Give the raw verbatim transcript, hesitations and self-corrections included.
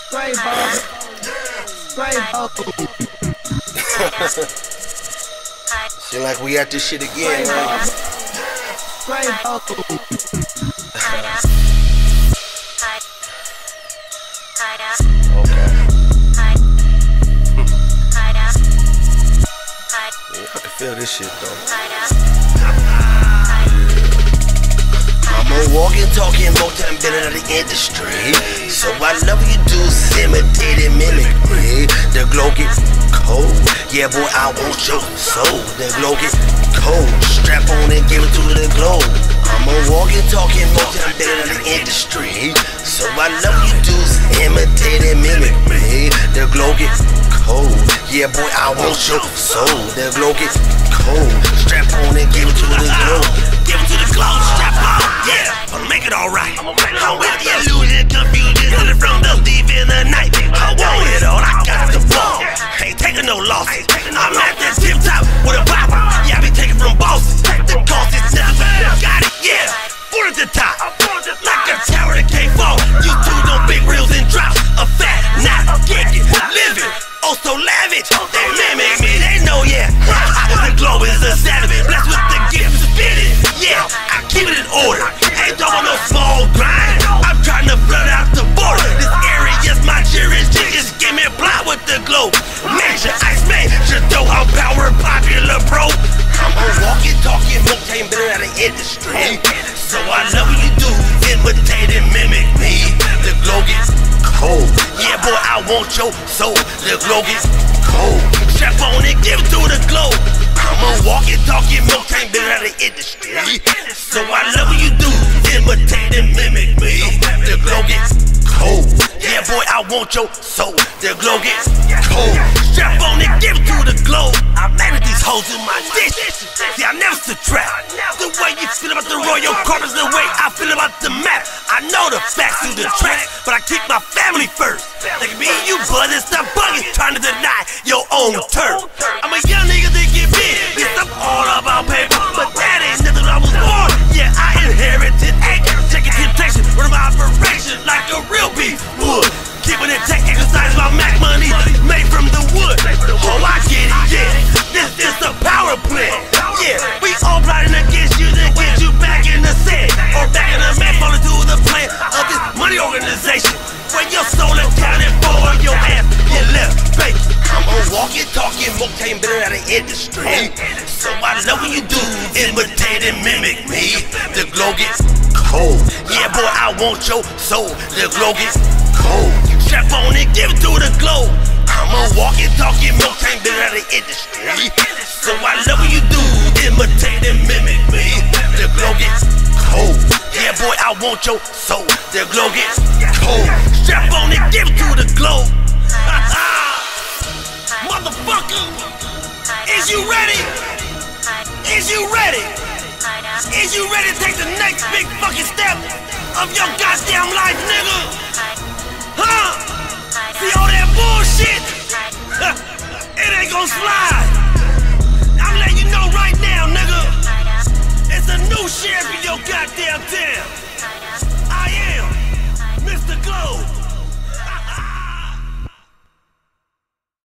Straight ball. Straight ball. Feel like we at this shit again, man. Straight ball. Okay. Yeah, I can feel this shit though. I'm a walking, talking, multi billion of the industry. So I love what you do, imitate and mimic me. The glow get cold. Yeah, boy, I want your soul. The glow get cold. Strap on and give it to the glow. I'm a walking, talking, multi billion of the industry. So I love what you do, imitate and mimic me. The glow get cold. Yeah, boy, I want your soul. The glow get cold. Strap on and give it to the glow. Give it to the glow. Strap on. Yeah, I'ma make it alright. I'm with the illusion, confusion, to the front of deep in the night. I want it all, I got the ball. Ain't taking no losses. I'm at the tip top with a pop. Yeah, I be taking from bosses. The cost is nothing. Got it, yeah. Foot at the top. Like a tower that can't fall. You two don't big reels and drops. A fat, not kicking, living. Oh, so lavish. They mimic me, they know, yeah. The globe is a savage. Blessed with the gift to spit it. Yeah, I keep it in order. Ain't talking no small grind. I'm trying to flood out the border. This area's my jurisdiction. Just give me a plot with the globe. Major ice man, just throw out power, popular, bro. I'm a walking, talking, multi billion out of industry. So I love what you do, imitate and mimic me. The glow gets cold. Yeah, boy, I want your soul. The glow gets cold. Strap on and give it to the glow. I'm a walking, talking, multi billion out of industry. So I love what you do, imitate and mimic me. The glow gets cold. Yeah, boy, I want your soul. The glow gets cold. Strap on and give it to the glow. I made with these hoes in my dish. See, I never subtract. The way you feel about the royal carpets, the way I feel about the map. I know the facts through the track, but I keep my family first. Like me and you, bud, and stop bugging, trying to deny your own turf. I'm a young nigga that get big. Yes, I'm all about paper, but that ain't nothing I was born. Yeah, I inherited acres. Taking temptation, running my operation like a real beef would. Keeping it tech, exercise my Mac money made from the wood. Oh, I get it, yeah. This is the power plant. Yeah, we all plotting against you to get you back in the set. Or back in the man, falling through the plan of this money organization. Where your soul accounted for, your ass get left fake. I'm a walking, talking, multi billion out of industry. So I love what you do, imitate and mimic me. The glow gets cold. Yeah, boy, I want your soul. The glow gets cold. Strap on and give it to the glow. I'm a walking, talking, multi billion out of industry. So I love what you do, imitate and mimic me. The glow gets cold. Yeah, boy, I want your soul. The glow gets cold. Strap on and give it to the glow. Motherfucker, is you ready? Is you ready? Is you ready to take the next big fucking step of your goddamn life, nigga? Huh? See all that bullshit? It ain't gonna slide.